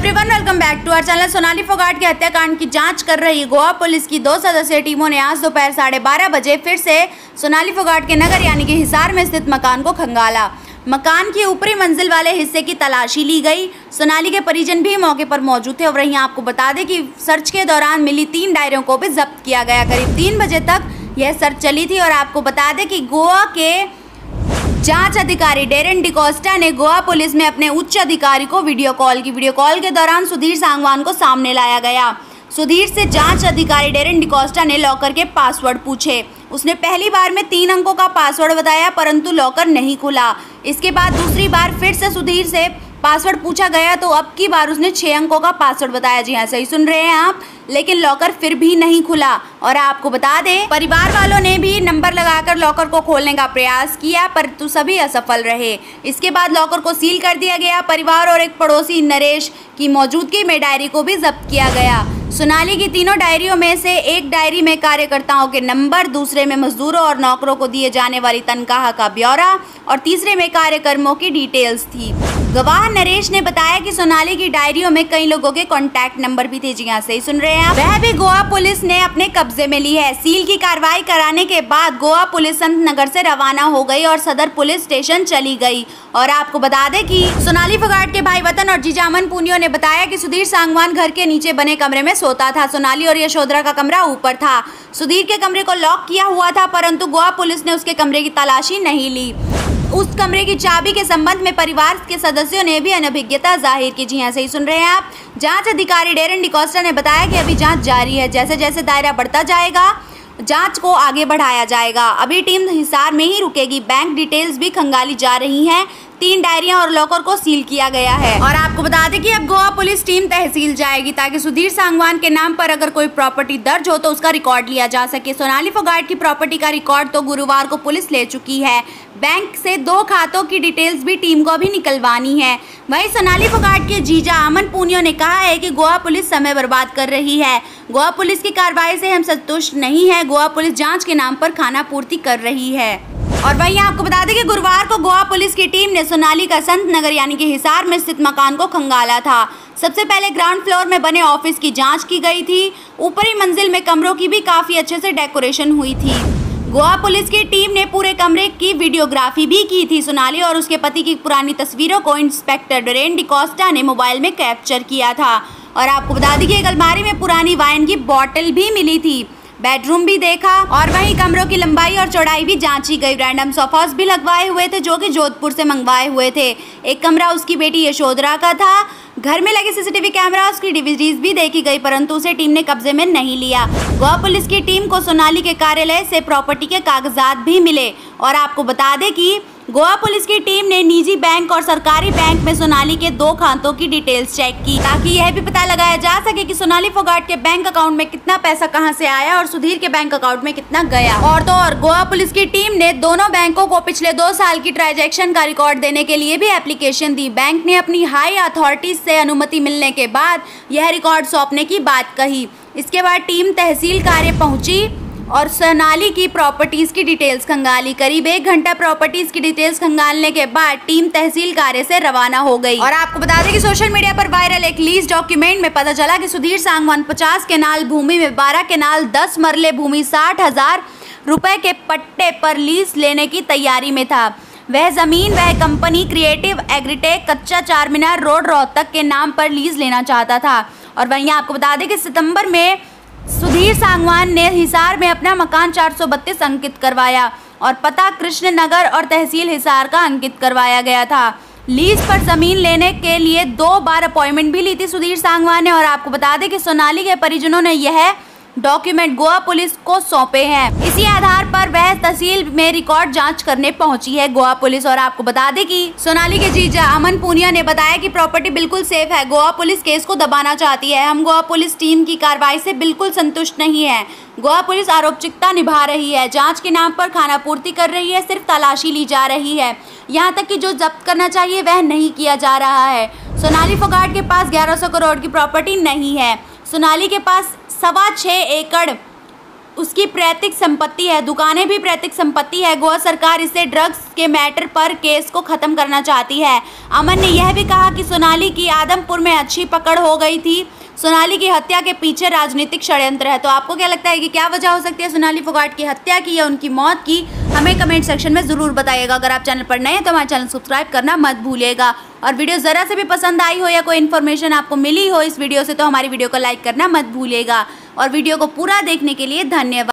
Everyone, welcome back to our channel. Sonali Phogat के हत्याकांड की जांच कर रही गोवा पुलिस की 2 सदस्यीय टीमों ने आज दोपहर 12:30 बजे फिर से सोनाली फोगाट के नगर यानी कि हिसार में स्थित मकान को खंगाला। मकान की ऊपरी मंजिल वाले हिस्से की तलाशी ली गई। सोनाली के परिजन भी मौके पर मौजूद थे। और वहीं आपको बता दें कि सर्च के दौरान मिली 3 डायरियों को भी जब्त किया गया। करीब 3 बजे तक यह सर्च चली थी। और आपको बता दें कि गोवा के जांच अधिकारी डेरेन डिकोस्टा ने गोवा पुलिस में अपने उच्च अधिकारी को वीडियो कॉल के दौरान सुधीर सांगवान को सामने लाया गया। सुधीर से जांच अधिकारी डेरेन डिकोस्टा ने लॉकर के पासवर्ड पूछे। उसने पहली बार में 3 अंकों का पासवर्ड बताया, परंतु लॉकर नहीं खुला। इसके बाद दूसरी बार फिर से सुधीर से पासवर्ड पूछा गया तो अब की बार उसने 6 अंकों का पासवर्ड बताया। जी हाँ, सही सुन रहे हैं आप, लेकिन लॉकर फिर भी नहीं खुला। और आपको बता दें, परिवार वालों ने भी नंबर लगाकर लॉकर को खोलने का प्रयास किया, परंतु सभी असफल रहे। इसके बाद लॉकर को सील कर दिया गया। परिवार और एक पड़ोसी नरेश की मौजूदगी में डायरी को भी जब्त किया गया। सोनाली की तीनों डायरियों में से एक डायरी में कार्यकर्ताओं के नंबर, दूसरे में मजदूरों और नौकरों को दिए जाने वाली तनख्वाह का ब्यौरा और तीसरे में कार्यक्रमों की डिटेल्स थी। गवाह नरेश ने बताया कि सोनाली की डायरियों में कई लोगों के कॉन्टैक्ट नंबर भी थे। जी हाँ, सही सुन रहे हैं आप, वह भी गोवा पुलिस ने अपने कब्जे में ली है। सील की कार्रवाई कराने के बाद गोवा पुलिस संत नगर से रवाना हो गई और सदर पुलिस स्टेशन चली गई। और आपको बता दें कि सोनाली फोगाट के भाई वतन और जीजा अमन पुनियो ने बताया कि सुधीर सांगवान घर के नीचे बने कमरे में सोता था। सोनाली और यशोधरा का कमरा ऊपर था। सुधीर के कमरे को लॉक किया हुआ था, परंतु गोवा पुलिस ने उसके कमरे की तलाशी नहीं ली। उस कमरे की चाबी के संबंध में परिवार के सदस्यों ने भी अनभिज्ञता जाहिर की। जी हाँ, सही सुन रहे हैं आप। जांच अधिकारी डेरेन डिकोस्टा ने बताया कि अभी जांच जारी है। जैसे जैसे दायरा बढ़ता जाएगा जांच को आगे बढ़ाया जाएगा। अभी टीम हिसार में ही रुकेगी। बैंक डिटेल्स भी खंगाली जा रही हैं। 3 डायरियां और लॉकर को सील किया गया है। और आपको बता दें कि अब गोवा पुलिस टीम तहसील जाएगी ताकि सुधीर सांगवान के नाम पर अगर कोई प्रॉपर्टी दर्ज हो तो उसका रिकॉर्ड लिया जा सके। सोनाली फोगाट की प्रॉपर्टी का रिकॉर्ड तो गुरुवार को पुलिस ले चुकी है। बैंक से 2 खातों की डिटेल्स भी टीम को अभी निकलवानी है। वहीं सोनाली फोगाट के जीजा अमन पुनियो ने कहा है कि गोवा पुलिस समय बर्बाद कर रही है। गोवा पुलिस की कार्रवाई से हम संतुष्ट नहीं है। गोवा पुलिस जांच के नाम पर खाना पूर्ति कर रही है। और वहीं आपको बता दें कि गुरुवार को गोवा पुलिस की टीम ने सोनाली का संत नगर यानी कि हिसार में स्थित मकान को खंगाला था। सबसे पहले ग्राउंड फ्लोर में बने ऑफिस की जांच की गई थी। ऊपरी मंजिल में कमरों की भी काफी अच्छे से डेकोरेशन हुई थी। गोवा पुलिस की टीम ने पूरे कमरे की वीडियोग्राफी भी की थी। सोनाली और उसके पति की पुरानी तस्वीरों को इंस्पेक्टर डेरेन डिकोस्टा ने मोबाइल में कैप्चर किया था। और आपको बता दें कि एक अलमारी में पुरानी वाइन की बोतल भी मिली थी। बेडरूम भी देखा और वहीं कमरों की लंबाई और चौड़ाई भी जांची गई। रैंडम सोफास भी लगवाए हुए थे जो कि जोधपुर से मंगवाए हुए थे। एक कमरा उसकी बेटी यशोधरा का था। घर में लगे सीसीटीवी कैमरा उसकी डीवीडीज भी देखी गई, परंतु उसे टीम ने कब्जे में नहीं लिया। गोवा पुलिस की टीम को सोनाली के कार्यालय से प्रॉपर्टी के कागजात भी मिले। और आपको बता दें कि गोवा पुलिस की टीम ने निजी बैंक और सरकारी बैंक में सोनाली के 2 खातों की डिटेल्स चेक की ताकि यह भी पता लगाया जा सके कि सोनाली फोगाट के बैंक अकाउंट में कितना पैसा कहां से आया और सुधीर के बैंक अकाउंट में कितना गया। और तो और गोवा पुलिस की टीम ने दोनों बैंकों को पिछले 2 साल की ट्रांजैक्शन का रिकॉर्ड देने के लिए भी एप्लीकेशन दी। बैंक ने अपनी हाई अथॉरिटीज से अनुमति मिलने के बाद यह रिकॉर्ड सौंपने की बात कही। इसके बाद टीम तहसील कार्य पहुंची और सोनाली की प्रॉपर्टीज की डिटेल्स खंगाली। करीब 1 घंटा प्रॉपर्टीज की डिटेल्स खंगालने के बाद टीम तहसील कार्य से रवाना हो गई। और आपको बता दें कि सोशल मीडिया पर वायरल एक लीज डॉक्यूमेंट में पता चला कि सुधीर सांगवान 50 केनाल भूमि में 12 केनाल 10 मरले भूमि 60,000 रुपए के पट्टे पर लीज लेने की तैयारी में था। वह जमीन वह कंपनी क्रिएटिव एग्रीटेक कच्चा 4 मीनार रोड रोहतक के नाम पर लीज लेना चाहता था। और वहीं आपको बता दें कि सितंबर में सुधीर सांगवान ने हिसार में अपना मकान 432 अंकित करवाया और पता कृष्ण नगर और तहसील हिसार का अंकित करवाया गया था। लीज पर जमीन लेने के लिए 2 बार अपॉइंटमेंट भी ली थी सुधीर सांगवान ने। और आपको बता दें कि सोनाली के परिजनों ने यह डॉक्यूमेंट गोवा पुलिस को सौंपे हैं। इसी आधार पर वह तहसील में रिकॉर्ड जांच करने पहुंची है गोवा पुलिस। और आपको बता दें कि सोनाली के जीजा अमन पुनिया ने बताया कि प्रॉपर्टी बिल्कुल सेफ है। गोवा पुलिस केस को दबाना चाहती है। हम गोवा पुलिस टीम की कार्रवाई से बिल्कुल संतुष्ट नहीं है। गोवा पुलिस आरोपचिकता निभा रही है। जांच के नाम पर खाना पूर्ति कर रही है। सिर्फ तलाशी ली जा रही है। यहाँ तक कि जो जब्त करना चाहिए वह नहीं किया जा रहा है। सोनाली फोगाट के पास 1100 करोड़ की प्रॉपर्टी नहीं है। सोनाली के पास 6.25 एकड़ उसकी पैतृक संपत्ति है, दुकानें भी पैतृक संपत्ति है। गोवा सरकार इसे ड्रग्स के मैटर पर केस को खत्म करना चाहती है। अमन ने यह भी कहा कि सोनाली की आदमपुर में अच्छी पकड़ हो गई थी। सोनाली की हत्या के पीछे राजनीतिक षड्यंत्र है। तो आपको क्या लगता है कि क्या वजह हो सकती है सोनाली फोगाट की हत्या की या उनकी मौत की? हमें कमेंट सेक्शन में ज़रूर बताइएगा। अगर आप चैनल पर नए हैं तो हमारे चैनल सब्सक्राइब करना मत भूलिएगा। और वीडियो ज़रा से भी पसंद आई हो या कोई इन्फॉर्मेशन आपको मिली हो इस वीडियो से तो हमारी वीडियो को लाइक करना मत भूलिएगा। और वीडियो को पूरा देखने के लिए धन्यवाद।